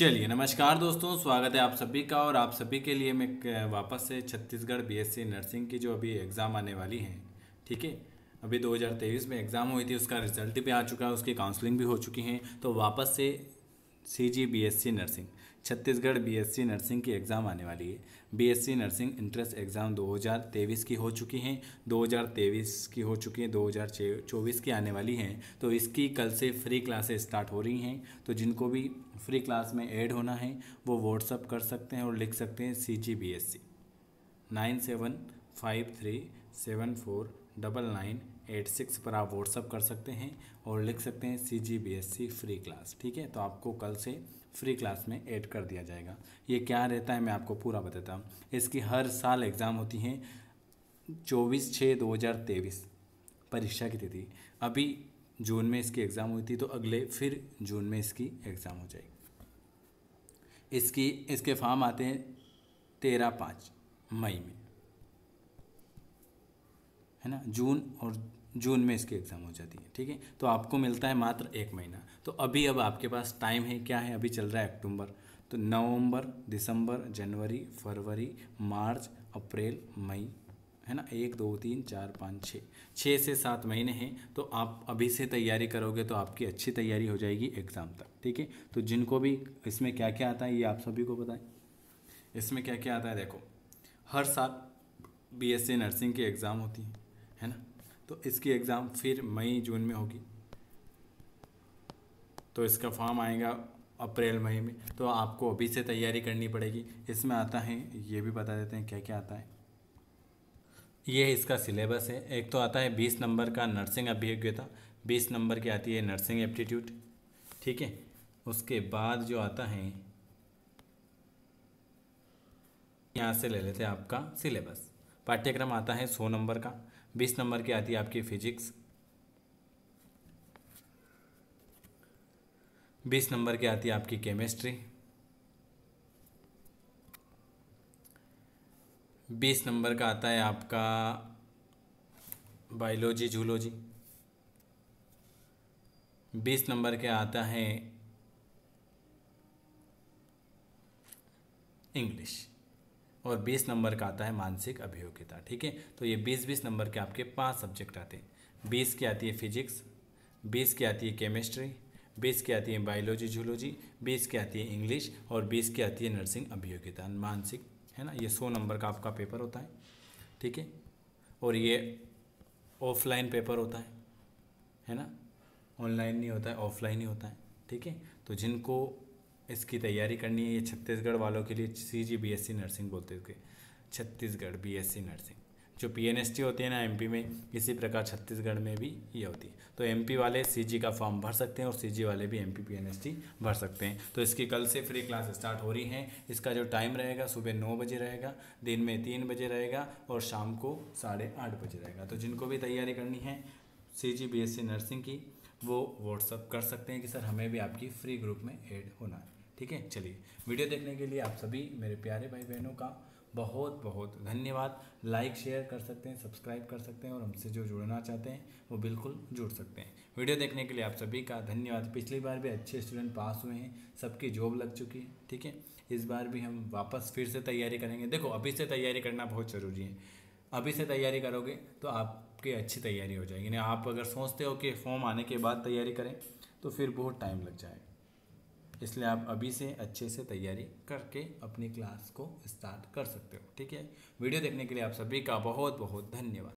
चलिए नमस्कार दोस्तों, स्वागत है आप सभी का। और आप सभी के लिए मैं वापस से छत्तीसगढ़ बीएससी नर्सिंग की जो अभी एग्ज़ाम आने वाली है, ठीक है। अभी 2023 में एग्ज़ाम हुई थी, उसका रिजल्ट भी आ चुका है, उसकी काउंसलिंग भी हो चुकी है। तो वापस से CG BSc nursing, Chhattisgarh BSc nursing की एग्ज़ाम आने वाली है। बीएससी नर्सिंग इंट्रेंस एग्ज़ाम 2023 की हो चुकी हैं, 2023 की हो चुकी है, 2024 की आने वाली हैं। तो इसकी कल से फ्री क्लासेस स्टार्ट हो रही हैं। तो जिनको भी फ्री क्लास में ऐड होना है वो व्हाट्सअप कर सकते हैं और लिख सकते हैं CGBSC 9753749986 पर आप व्हाट्सअप कर सकते हैं और लिख सकते हैं CGBSC फ्री क्लास, ठीक है। तो आपको कल से फ्री क्लास में ऐड कर दिया जाएगा। ये क्या रहता है मैं आपको पूरा बताता हूँ। इसकी हर साल एग्ज़ाम होती हैं 24/6/2023 परीक्षा की तिथि। अभी जून में इसकी एग्ज़ाम हुई थी, तो अगले फिर जून में इसकी एग्ज़ाम हो जाएगी। इसके फॉर्म आते हैं 13/5 मई में, है ना। जून में इसकी एग्ज़ाम हो जाती है, ठीक है। तो आपको मिलता है मात्र 1 महीना। तो अब आपके पास टाइम है, क्या है, अभी चल रहा है अक्टूबर, तो नवंबर, दिसंबर, जनवरी, फरवरी, मार्च, अप्रैल, मई, है ना। 1 2 3 4 5 6 से 7 महीने हैं। तो आप अभी से तैयारी करोगे तो आपकी अच्छी तैयारी हो जाएगी एग्ज़ाम तक, ठीक है। तो जिनको भी इसमें क्या क्या आता है ये आप सभी को बताएं। इसमें क्या क्या आता है देखो, हर साल बीएससी नर्सिंग की एग्ज़ाम होती है ना। तो इसकी एग्ज़ाम फिर मई जून में होगी, तो इसका फॉर्म आएगा अप्रैल मई में। तो आपको अभी से तैयारी करनी पड़ेगी। इसमें आता है, ये भी बता देते हैं क्या क्या आता है। ये इसका सिलेबस है। एक तो आता है 20 नंबर का नर्सिंग अभियोग्यता, 20 नंबर की आती है नर्सिंग एप्टीट्यूड, ठीक है। उसके बाद जो आता है, यहाँ से ले लेते हैं आपका सिलेबस। पाठ्यक्रम आता है 100 नंबर का, 20 नंबर की आती है आपकी फिजिक्स, 20 नंबर की आती है आपकी केमिस्ट्री, 20 नंबर का आता है आपका बायोलॉजी जूलॉजी, 20 नंबर के आता है इंग्लिश, और 20 नंबर का आता है मानसिक अभियोग्यता, ठीक है। तो ये 20-20 नंबर के आपके 5 सब्जेक्ट आते हैं। 20 की आती है फिजिक्स, 20 की आती है केमिस्ट्री, 20 की आती है बायोलॉजी जूलॉजी, 20 की आती है इंग्लिश, और 20 की आती है नर्सिंग अभियोग्यता मानसिक, है ना। ये 100 नंबर का आपका पेपर होता है, ठीक है। और ये ऑफलाइन पेपर होता है ना। ऑनलाइन नहीं होता है, ऑफलाइन ही होता है, ठीक है। तो जिनको इसकी तैयारी करनी है, ये छत्तीसगढ़ वालों के लिए CGBSC नर्सिंग बोलते हैं, छत्तीसगढ़ बीएससी नर्सिंग। जो PNST होती है ना MP में, इसी प्रकार छत्तीसगढ़ में भी ये होती है। तो MP वाले CG का फॉर्म भर सकते हैं और CG वाले भी MP PNST भर सकते हैं। तो इसकी कल से फ्री क्लास स्टार्ट हो रही है। इसका जो टाइम रहेगा सुबह 9 बजे रहेगा, दिन में 3 बजे रहेगा, और शाम को 8:30 बजे रहेगा। तो जिनको भी तैयारी करनी है CGBSC नर्सिंग की, वो व्हाट्सअप कर सकते हैं कि सर हमें भी आपकी फ्री ग्रुप में ऐड होना है, ठीक है। चलिए, वीडियो देखने के लिए आप सभी मेरे प्यारे भाई बहनों का बहुत बहुत धन्यवाद। लाइक शेयर कर सकते हैं, सब्सक्राइब कर सकते हैं, और हमसे जो जुड़ना चाहते हैं वो बिल्कुल जुड़ सकते हैं। वीडियो देखने के लिए आप सभी का धन्यवाद। पिछली बार भी अच्छे स्टूडेंट पास हुए हैं, सबकी जॉब लग चुकी है, ठीक है। इस बार भी हम वापस फिर से तैयारी करेंगे। देखो, अभी से तैयारी करना बहुत ज़रूरी है। अभी से तैयारी करोगे तो आपकी अच्छी तैयारी हो जाएगी। नहीं, आप अगर सोचते हो कि फॉर्म आने के बाद तैयारी करें तो फिर बहुत टाइम लग जाएगा। इसलिए आप अभी से अच्छे से तैयारी करके अपनी क्लास को स्टार्ट कर सकते हो, ठीक है। वीडियो देखने के लिए आप सभी का बहुत बहुत धन्यवाद।